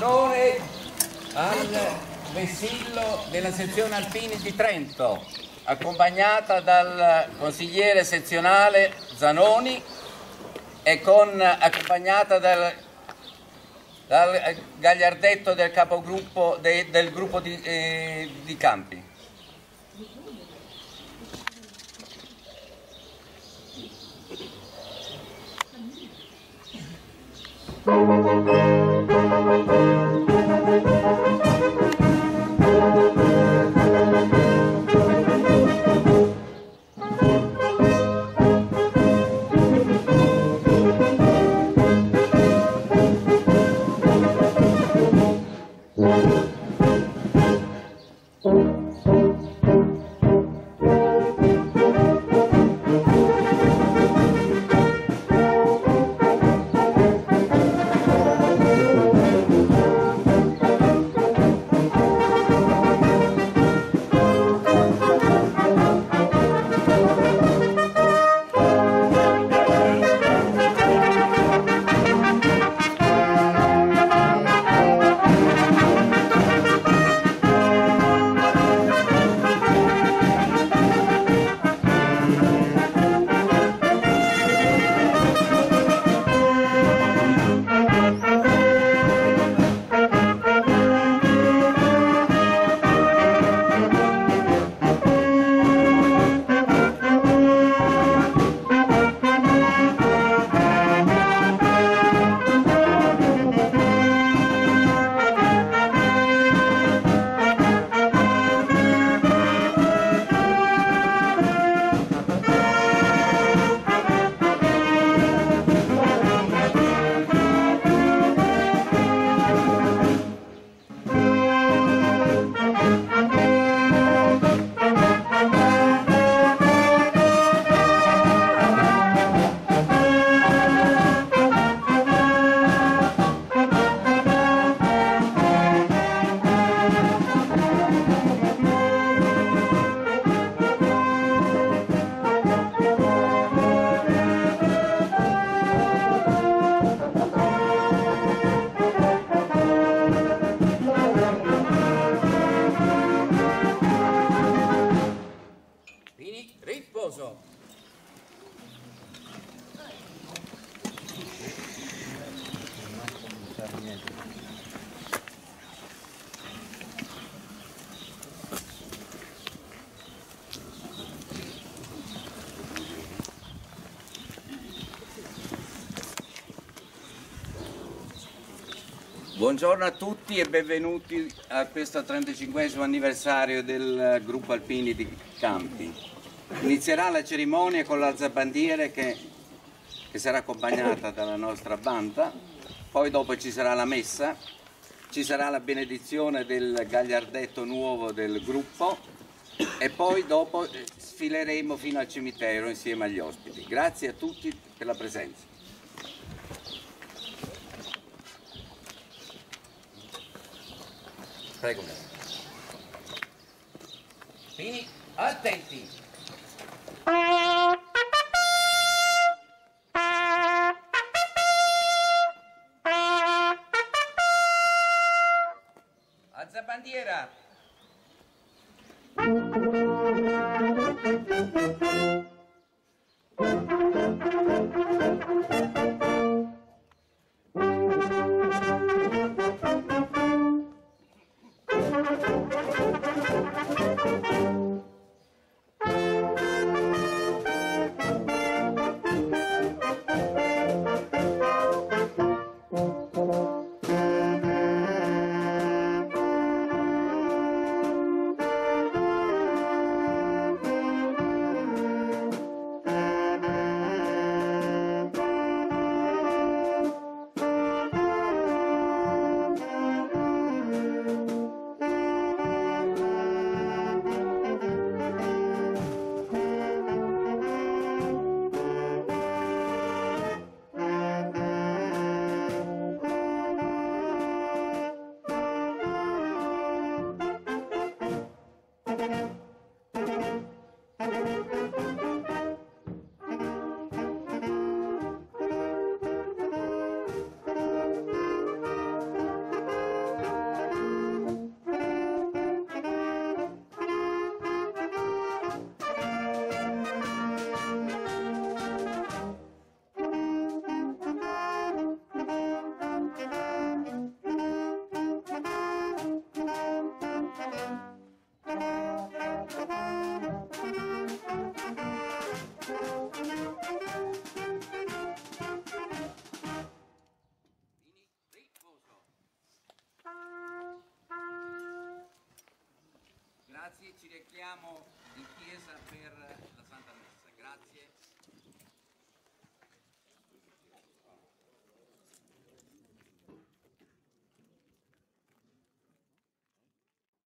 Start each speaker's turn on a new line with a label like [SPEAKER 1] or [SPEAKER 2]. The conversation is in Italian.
[SPEAKER 1] onore al vessillo della sezione alpini di Trento, accompagnata dal consigliere sezionale Zanoni e accompagnata dal gagliardetto del capogruppo del gruppo di Campi. Buongiorno a tutti e benvenuti a questo 35esimo anniversario del gruppo alpini di Campi. Inizierà la cerimonia con l'alzabandiere che sarà accompagnata dalla nostra banda, poi dopo ci sarà la messa, ci sarà la benedizione del gagliardetto nuovo del gruppo e poi dopo sfileremo fino al cimitero insieme agli ospiti. Grazie a tutti per la presenza. Prego. Fini, attenti. Alza bandiera. ci rechiamo in chiesa per la